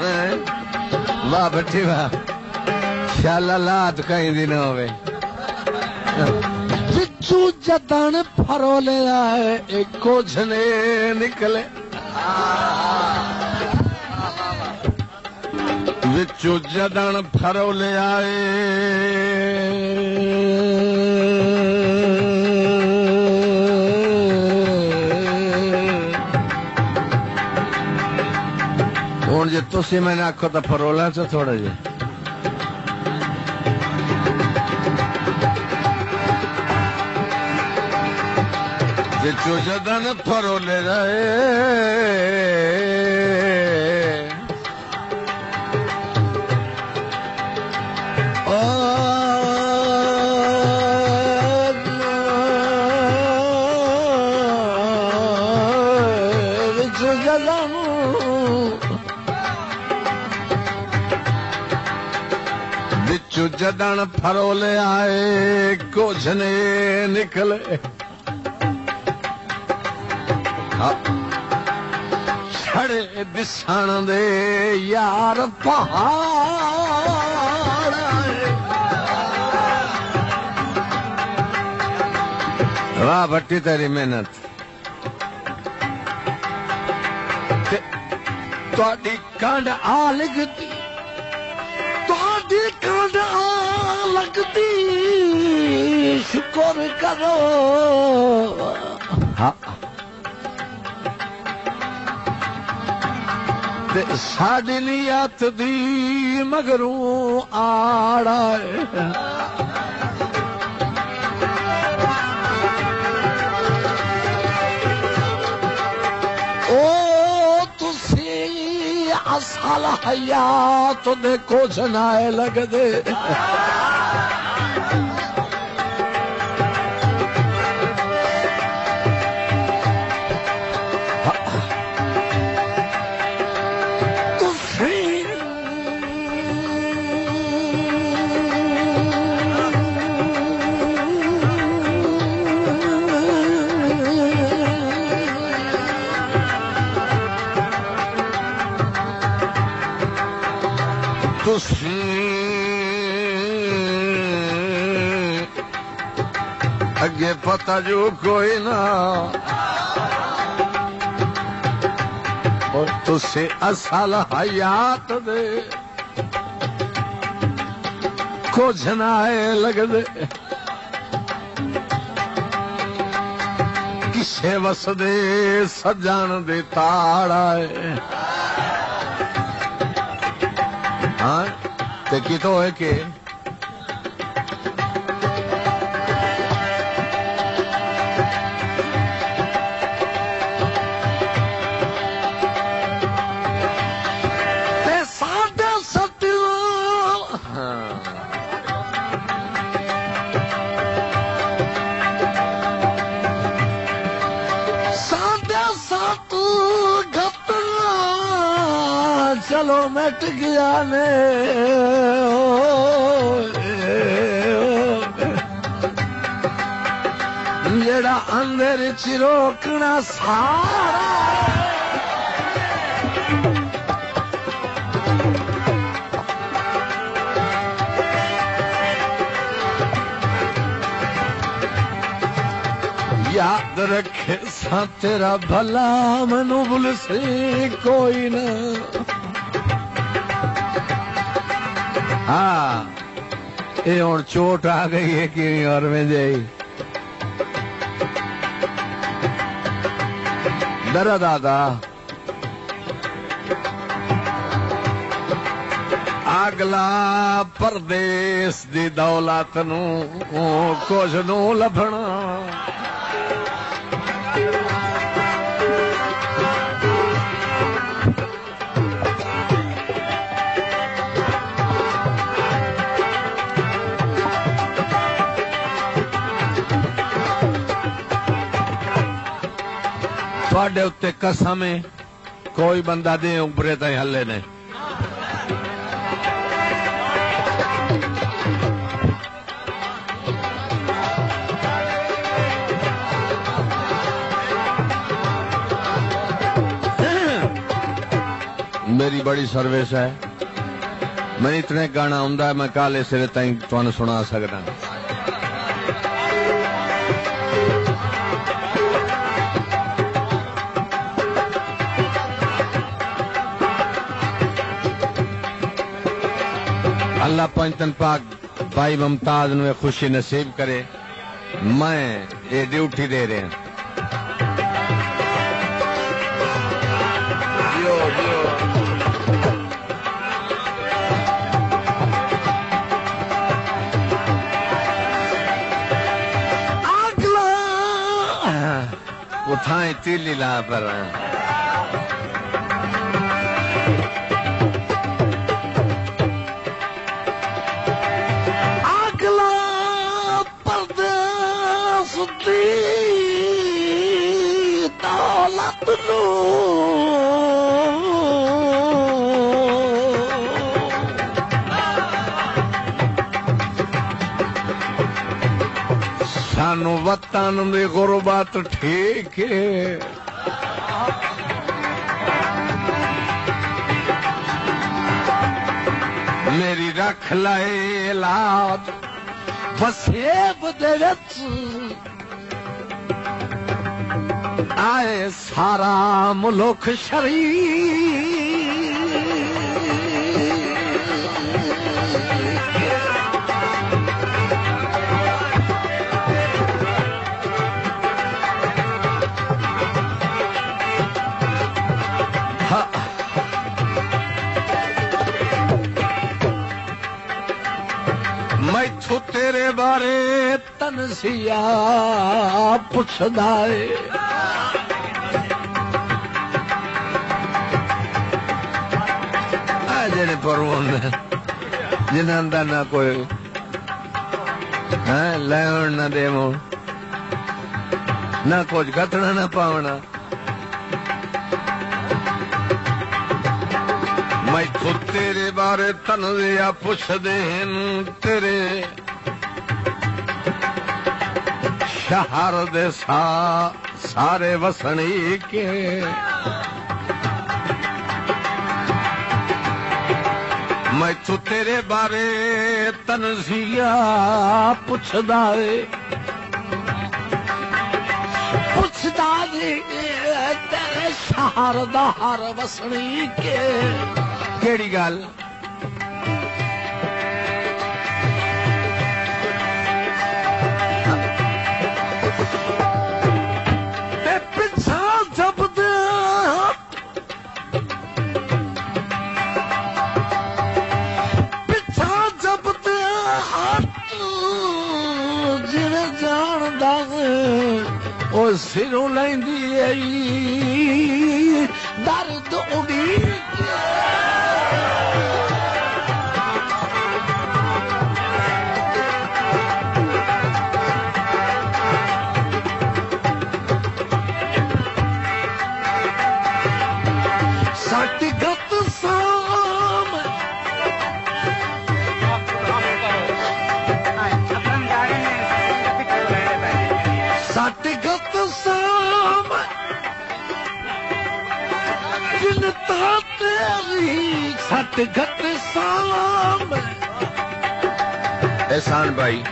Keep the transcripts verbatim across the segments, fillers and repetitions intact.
واہ بٹھی واہ شالا لات کہیں دی نہ ہوئے وچو جدن پھرولے آئے ایک کوجھنے نکلے وچو جدن پھرولے آئے ہوں جی تھی میں نے آخو تو پھرولا چ تھوڑا جی بچو جدن پھرولے رہے وچو جدن بچو جدن پھرولے آئے کوجھنے نکلے چھڑے دسان دے یار پہاڑ واہ بٹی تیری محنت تہاڈی کانڈ آ لگتی تہاڈی کانڈ آ لگتی شکر کرو ہاں ساڈی نیت دی مگروں آڑا او تسی اصل حیات دے کچھ نہ لگ دے اگے پتہ جو کوئی نہ اور تسے اصل حیات دے کچھ نہ لگ دے کسے وس دے سجان دے تاڑا ہے ہاں تے کی تو ہے کہ چلو مٹ گیا نے جڑا اندر چروکنا سارا یاد رکھے سا تیرا بھلا منو بلسی کوئی نہ ہاں یہ ہوں چوٹ آ گئی ہے کہ اور میں جائی ڈرا دادا اگلا پردیس دی دولت نو کچھ نو لبھنا تھوڑے اتنے قسم ہے کوئی بندہ دے اوپرے تھی ہلے نے میری بڑی سروس ہے میں اتنے گانا ہوندا ہے میں کالے سرے تائیں تانوں سنا سکدا اللہ پنجتن پاک بھائی ممتاز نو خوشی نصیب کرے میں یہ ڈیوٹی دے رہے ہیں جیو جیو وہ تھائیں تیلی لا پر سانو وطن دی غربت ٹھیک ہے میری رکھ لائے لاد وسیب دے وچ آئے سارا ملک شریف میں تیرے بارے تنسیا پوچھدا ہے جڑے پرون جنہاں دا نہ کوئی ہاں لین نہ دیو نہ کچھ گھٹنا نہ پاونا میں تو تیرے بارے تنزیا پوچھ دین تیرے شہر دے سا سارے وسنی کے میں تو تیرے بارے تنزیا پوچھدا ہے پوچھدا ہے تیرے شہر دا ہر وسنی کے کیڑی گل پچھا جب دے پچھا جب دے ہاتھ جن جان دا او سروں لیندی ائی درد اڑی سٹ گت سام سٹ گت سام جنتا تیری سٹ گت سام احسان بھائی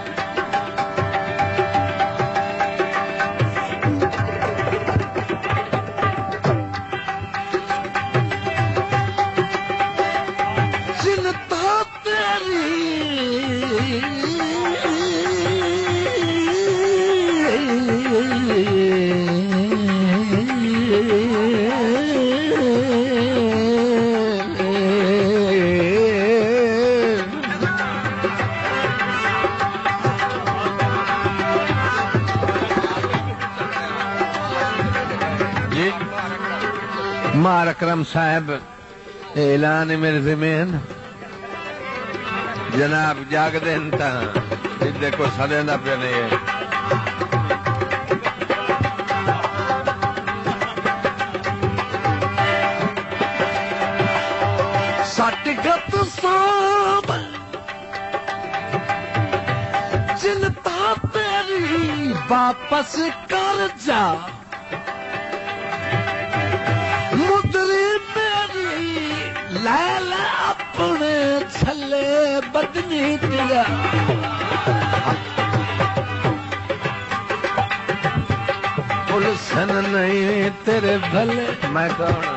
مار اکرم صاحب اعلان میرے زمین جناب جاگ دین تا دیکھو سدے نہ پہ نہیں سٹ گت سام چنتا تیری واپس کر جا مدری میری لیلا اپنے چھلے بدنی دیا پلسن نہیں تیرے بھلے میں کہنا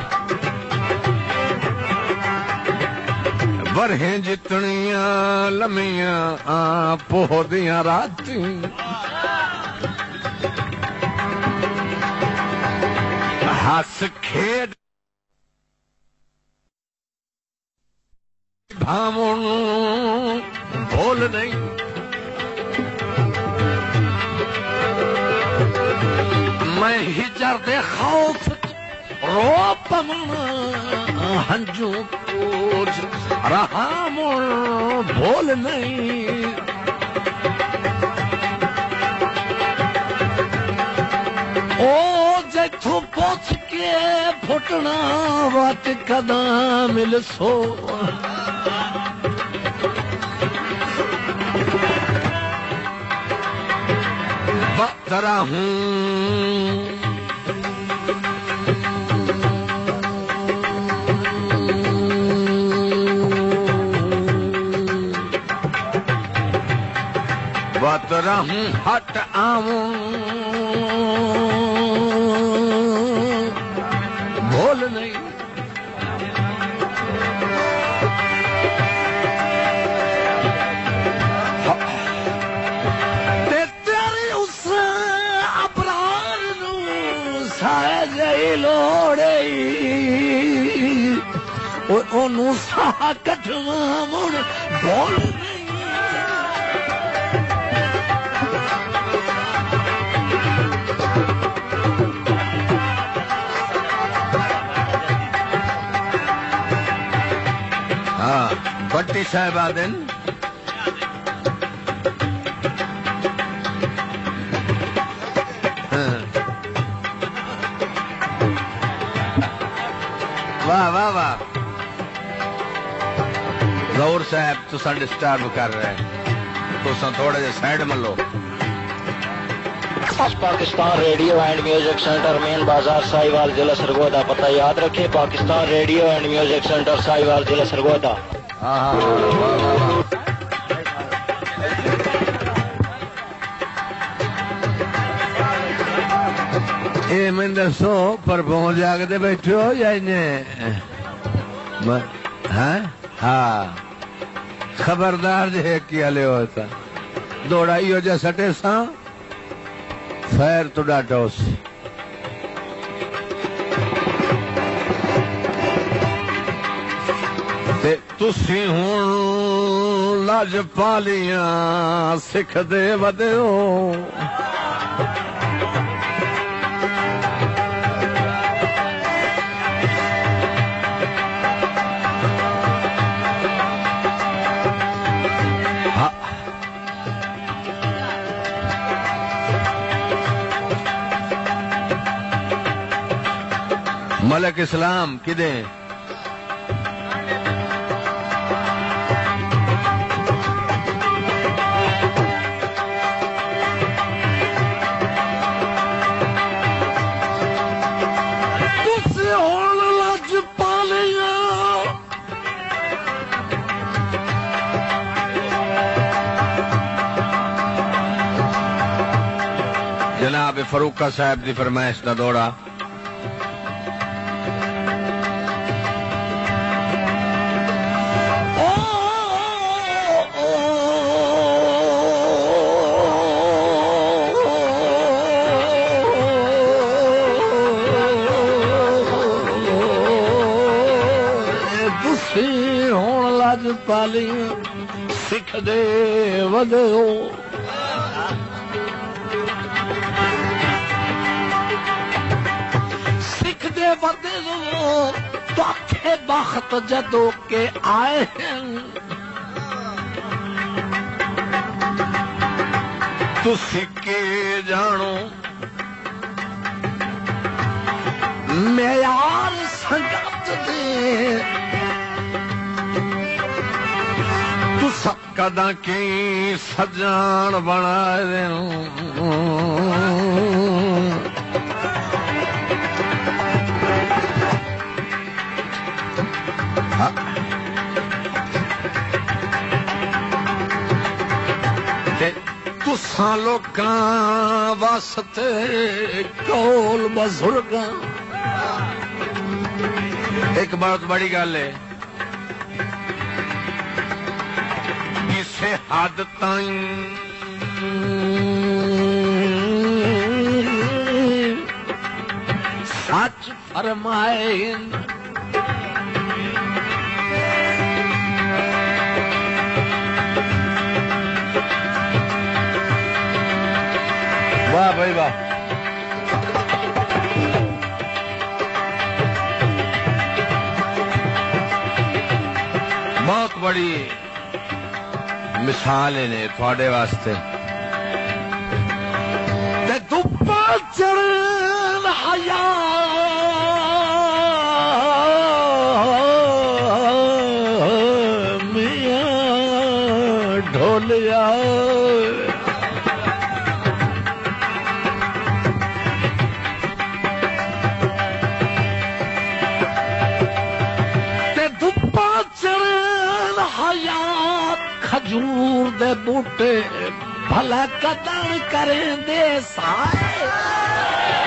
برہیں جتنیاں لمیاں آں پوہ دیاں راتی ہس کھیڈ بھامن بول نہیں میں ہجر دے خوف رو پمن ہنجو پوچھ رہا مڑ بول نہیں او جتھوں پوچھ کے پھٹنا وات کداں مل سو بطرہ ہوں بطرہ ہوں ہٹ آؤں بھول نہیں تیری اس ابرار نو سائے جائی لوڑے انہوں ساہ کٹھواں مڑ بول نہیں بٹی صاحب آدن واہ واہ واہ ظہور صاحب تو سن ڈسٹرب کر رہے تو سن تھوڑا جا سائڈ ملو Pakistan radio and music centre main بازار ساہیوال ضلع سرگودا پتہ یاد رکھیں Pakistan radio and music centre Sahiwal ضلع سرگودا اے میں دسو پر پہنچ جاگتے بیٹھے ہو یا ہاں ہاں خبردار جے کیا لے ہوتا دوڑائی ہو جا سٹے سا خیر تو ڈاٹا اس تسی ہوں لاج پالیاں سکھ دے ودے ہو ملک اسلام کدیں جناب فروقہ صاحب دی فرمائش دا دوڑا تسی ہون لاج پالی سکھ دے ودے ہو ودے ہو تو اکھے بخت جدو کے آئے ہیں تو سکے جانو معیار سنگت دے تو سکداں کی سجان بنا دے تساں لوکاں واسطے کول بزرگاں ایک بہت بڑی گل ہے کسے حد تائیں سچ فرمائے واہ بھائی واہ بہت بڑی مثال نے تھوڑے واسطے چڑھ حیا میاں ڈھولیا کھجور دے بوٹے بھلا قدر کریں دے سائے